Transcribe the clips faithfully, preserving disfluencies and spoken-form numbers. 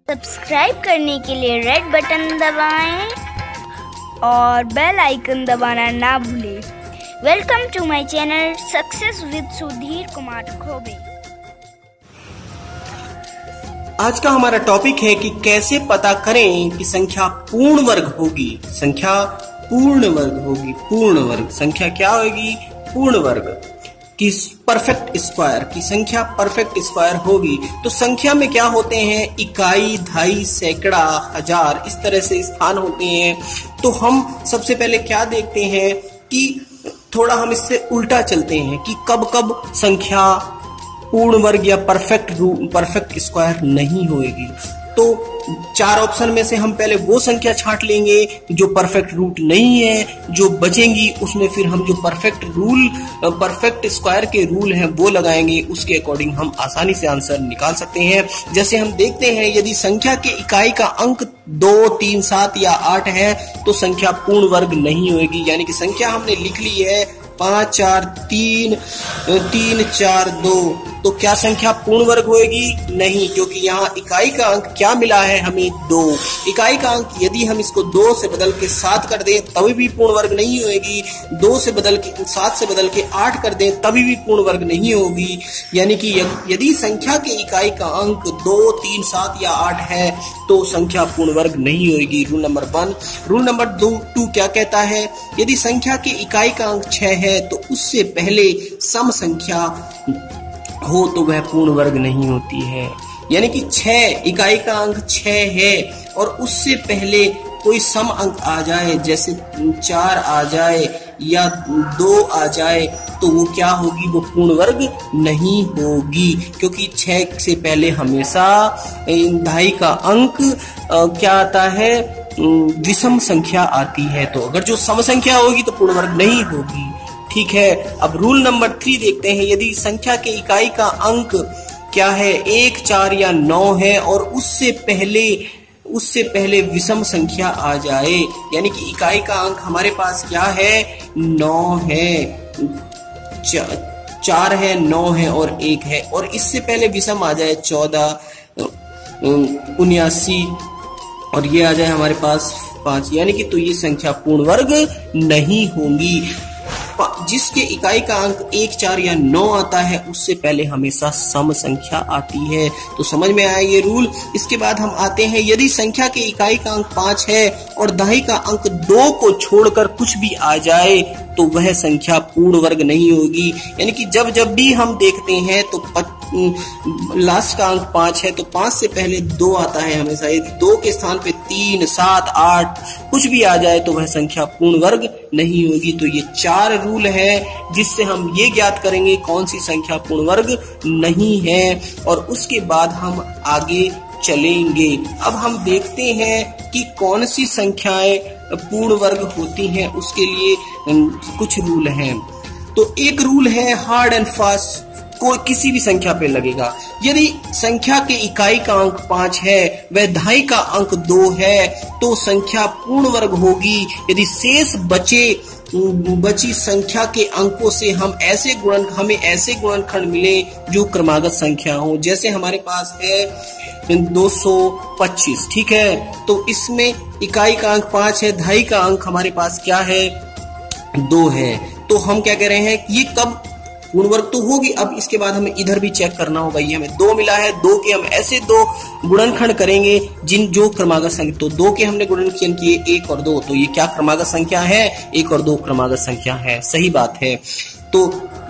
Subscribe करने के लिए रेड बटन दबाएं और बेल आइकन दबाना ना भूलें। Welcome to my channel success with Sudhir Kumar Khobe. आज का हमारा टॉपिक है कि कैसे पता करें कि संख्या पूर्ण वर्ग होगी। संख्या पूर्ण वर्ग होगी। पूर्ण वर्ग संख्या क्या होगी? पूर्ण वर्ग की परफेक्ट स्क्वायर की संख्या परफेक्ट स्क्वायर होगी। तो संख्या में क्या होते हैं? इकाई, दहाई, सैकड़ा, हजार, इस तरह से स्थान होते हैं। तो हम सबसे पहले क्या देखते हैं कि थोड़ा हम इससे उल्टा चलते हैं कि कब कब संख्या पूर्ण वर्ग या परफेक्ट परफेक्ट स्क्वायर नहीं होगी। तो चार ऑप्शन में से हम पहले वो संख्या छांट लेंगे जो परफेक्ट रूट नहीं है। जो बचेंगी उसमें फिर हम जो परफेक्ट रूल परफेक्ट स्क्वायर के रूल हैं वो लगाएंगे। उसके अकॉर्डिंग हम आसानी से आंसर निकाल सकते हैं। जैसे हम देखते हैं, यदि संख्या के इकाई का अंक दो, तीन, सात या आठ है तो संख्या पूर्ण वर्ग नहीं होगी। यानी कि संख्या हमने लिख ली है पांच, चार, तीन, तीन, चार, दो, तो क्या संख्या पूर्ण वर्ग होगी? नहीं, क्योंकि यहाँ इकाई का अंक क्या मिला है हमें? दो। इकाई का अंक यदि हम इसको दो से बदल के सात कर दें तभी भी पूर्ण वर्ग नहीं होगी। दो से बदल के सात से बदल के आठ कर दें तभी भी पूर्ण वर्ग नहीं होगी। यानी कि यदि संख्या के इकाई का अंक दो, तीन, सात या आठ है तो संख्या पूर्ण वर्ग नहीं होगी। Rule number one. Rule number दो टू क्या कहता है? यदि संख्या के इकाई का अंक छह है तो उससे पहले सम संख्या हो तो वह पूर्ण वर्ग नहीं होती है। यानी कि छह इकाई का अंक छह है और उससे पहले कोई सम अंक आ जाए, जैसे चार आ जाए या दो आ जाए, तो वो क्या होगी? वो पूर्ण वर्ग नहीं होगी, क्योंकि छह से पहले हमेशा दहाई का अंक आ, क्या आता है? विषम संख्या आती है। तो अगर जो सम संख्या होगी तो पूर्ण वर्ग नहीं होगी। ठीक है। अब रूल नंबर थ्री देखते हैं। यदि संख्या के इकाई का अंक क्या है? एक, चार या नौ है और उससे पहले उससे पहले विषम संख्या आ जाए, यानी कि इकाई का अंक हमारे पास क्या है? नौ है, चा, चार है, नौ है और एक है, और इससे पहले विषम आ जाए चौदह, उन्यासी और ये आ जाए हमारे पास पांच, यानी कि तो ये संख्या पूर्ण वर्ग नहीं होंगी। जिसके इकाई का अंक एक, चार या नौ आता है उससे पहले हमेशा सम संख्या आती है। तो समझ में आया ये रूल। इसके बाद हम आते हैं, यदि संख्या के इकाई का अंक पांच है और दहाई का अंक दो को छोड़कर कुछ भी आ जाए तो वह संख्या पूर्ण वर्ग नहीं होगी। यानी कि जब जब भी हम देखते हैं तो पच, लास्ट का अंक पांच है तो पांच से पहले दो आता है हमेशा। यदि दो के स्थान पे तीन, सात, आठ कुछ भी आ जाए तो वह संख्या पूर्ण वर्ग नहीं होगी। तो ये चार रूल है जिससे हम ये ज्ञात करेंगे कौन सी संख्या पूर्ण वर्ग नहीं है, और उसके बाद हम आगे चलेंगे। अब हम देखते हैं कि कौन सी संख्याएं पूर्ण वर्ग होती हैं। उसके लिए कुछ रूल हैं। तो एक रूल है हार्ड एंड फास्ट, कोई किसी भी संख्या पे लगेगा। यदि संख्या के इकाई का अंक पांच है, वह दहाई का अंक दो है, तो संख्या पूर्ण वर्ग होगी। यदि शेष बचे बची संख्या के अंकों से हम ऐसे गुणन हमें ऐसे गुणनखंड मिले जो क्रमागत संख्या हो। जैसे हमारे पास है दो सौ पच्चीस, ठीक है, तो इसमें इकाई का अंक पांच है, दहाई का अंक हमारे पास क्या है? दो है। तो हम क्या कह रहे हैं कि ये कब पूर्ण वर्ग तो होगी। अब इसके बाद हमें इधर भी चेक करना होगा। ये हमें दो मिला है, दो के हम ऐसे दो गुणनखंड करेंगे जिन जो क्रमागत संख्या, तो दो के हमने गुणनखंड किए एक और दो, तो ये क्या क्रमागत संख्या है? एक और दो क्रमागत संख्या है। सही बात है। तो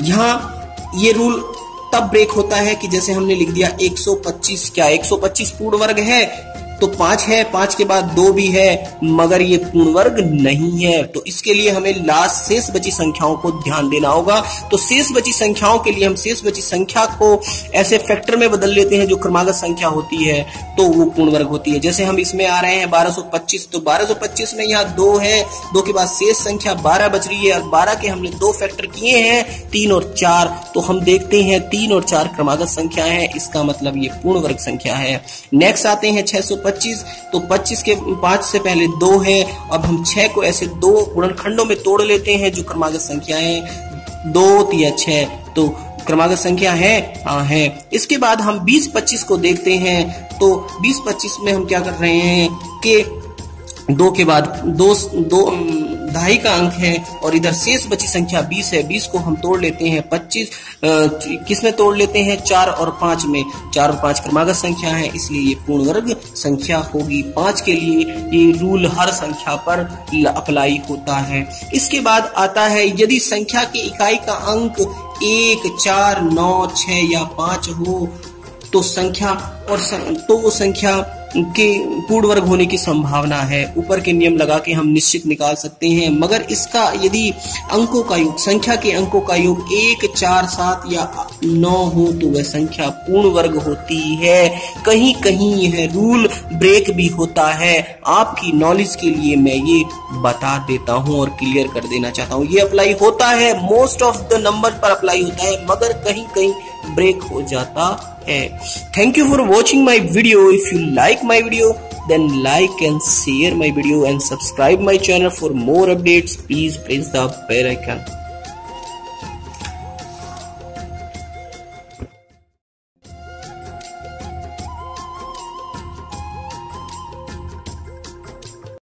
यहाँ ये रूल तब ब्रेक होता है कि जैसे हमने लिख दिया एक सौ पच्चीस, क्या एक सौ पच्चीस पूर्ण वर्ग है? तो पांच है, पांच के बाद दो भी है, मगर ये पूर्ण वर्ग नहीं है। तो इसके लिए हमें लास्ट शेष बची संख्याओं को ध्यान देना होगा। तो शेष बची संख्याओं के लिए हम शेष बची संख्या को ऐसे फैक्टर में बदल लेते हैं जो क्रमागत संख्या होती है, तो वो पूर्ण वर्ग होती है। जैसे हम इसमें आ रहे हैं बारह सौ पच्चीस, तो बारह सौ पच्चीस में यहाँ दो है, दो के बाद शेष संख्या बारह बच रही है, और बारह के हमने दो फैक्टर किए हैं, तीन और चार, तो हम देखते हैं तीन और चार क्रमागत संख्या है। इसका मतलब ये पूर्ण वर्ग संख्या है। नेक्स्ट आते हैं छह सौ पच्चीस, तो पच्चीस के पांच से पहले दो है। अब हम छह को ऐसे दो गुणनखंडों में तोड़ लेते हैं जो क्रमागत संख्या है, दो या छह, तो क्रमागत संख्या है? हाँ है। इसके बाद हम बीस पच्चीस को देखते हैं। तो बीस पच्चीस में हम क्या कर रहे हैं कि दो के बाद दो दो दहाई का अंक है और इधर शेष बची संख्या बीस है। बीस को हम तोड़ लेते हैं पच्चीस किस में तोड़ लेते हैं? चार और पांच में। चार और पांच क्रमागत संख्या है, इसलिए ये पूर्ण वर्ग संख्या होगी। पांच के लिए ये रूल हर संख्या पर अप्लाई होता है। इसके बाद आता है यदि संख्या की इकाई का अंक एक, चार, नौ, छह या पांच हो तो संख्या और सं, तो वो संख्या के पूर्ण वर्ग होने की संभावना है। ऊपर के नियम लगा के हम निश्चित निकाल सकते हैं, मगर इसका यदि अंकों का योग, संख्या के अंकों का योग एक, चार, सात या नौ हो तो वह संख्या पूर्ण वर्ग होती है। कहीं कहीं यह रूल ब्रेक भी होता है। आपकी नॉलेज के लिए मैं ये बता देता हूँ और क्लियर कर देना चाहता हूँ। ये अप्लाई होता है, मोस्ट ऑफ द नंबर पर अप्लाई होता है, मगर कहीं कहीं ब्रेक हो जाता है। Thank you for watching my video. If you like my video, then like and share my video and subscribe my channel for more updates. Please press the bell icon.